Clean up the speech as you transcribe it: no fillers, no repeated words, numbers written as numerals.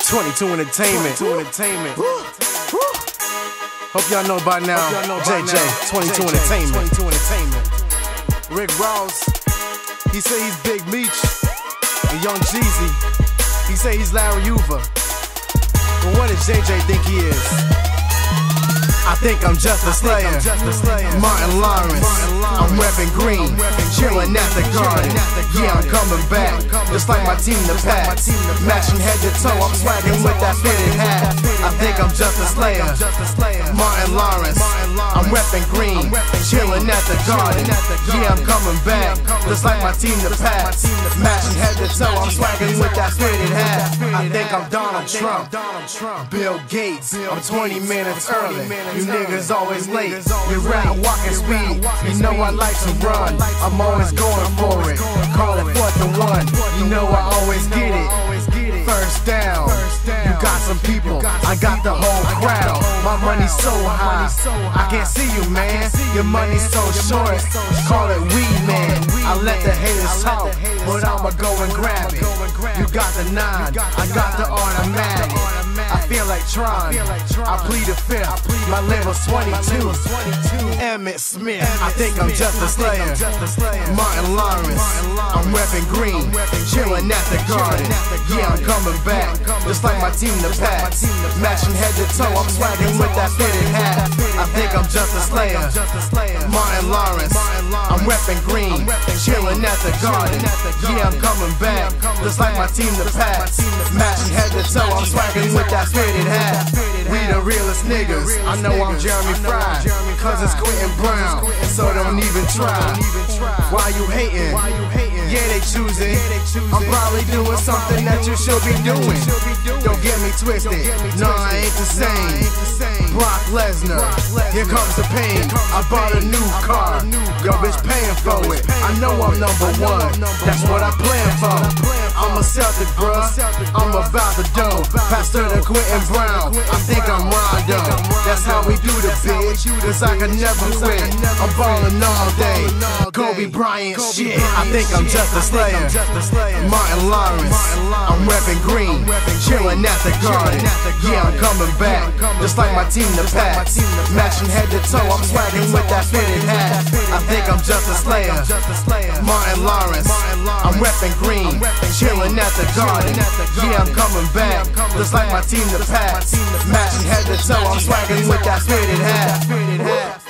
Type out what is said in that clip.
22 Entertainment. Hope y'all know by now. JJ, 22 Entertainment. Rick Ross, he say he's Big Meech. And Young Jeezy, he say he's Larry Hoover. But what does JJ think he is? I think I'm just a slayer. Martin Lawrence, I'm reppin' green, chillin' at the garden. Yeah, I'm coming back, just like my team the past. Matching head to toe, I'm swaggin' with that fitted hat. I think I'm just a slayer. Martin Lawrence, I'm reppin' green, chillin' at the garden. Yeah, I'm coming back, just like my team the past. Matching head to toe, I'm swaggin' with that fitted hat. I think I'm Donald Trump, Bill Gates, I'm 20 minutes early. You niggas always late, you rap walking speed. You know I like to run, I'm always going for it. Call it 4th and 1, you know I always get it. First down, you got some people, I got the whole crowd. My money's so high, I can't see you, man. Your money's so short, call it weed, man. I let the haters talk, but I'ma go and grab it. You got the 9, I got the automatic. I feel like Tron, I plead the 5th. My level's 22. Emmett Smith, I think I'm just a slayer. Martin Lawrence, I'm reppin' green, chillin' at the garden. Yeah, I'm coming back, just like my team the past. Matching head to toe, I'm swaggin' with that fitted hat. I think I'm just a slayer. Martin Lawrence, I'm reppin' green, chillin' at the garden. Yeah, I'm coming back, just like my team the past. Matching head to toe, I'm swaggin' with that fitted hat. We the realest niggas, I know I'm Jeremy Frye, cause it's Quentin Brown, so don't even try. Why you hating? Yeah, they choosing. I'm probably doing something that you should be doing. Don't get me twisted, no, I ain't the same. Brock Lesnar, here comes the pain. I bought a new car, yo bitch paying for it. I know I'm #1, that's what I plan for. I'm a Celtic, bruh, I'm about the dough. Pastor to Quentin Brown, I think I'm Rondo. That's how we do the bitch, cause I can never quit. I'm ballin' all day, Kobe Bryant shit. I think I'm just a slayer. Martin Lawrence, I'm reppin' green, chillin' at the garden. Yeah, I'm coming back, just like my team the past. Matching head to toe, I'm swaggin' with that fitted hat. I think I'm just a slayer. Martin Lawrence, I'm reppin' green, chillin' at the garden. Yeah, I'm coming back, just like my team the past. Matching head to toe, I'm swaggin' with that fitted hat.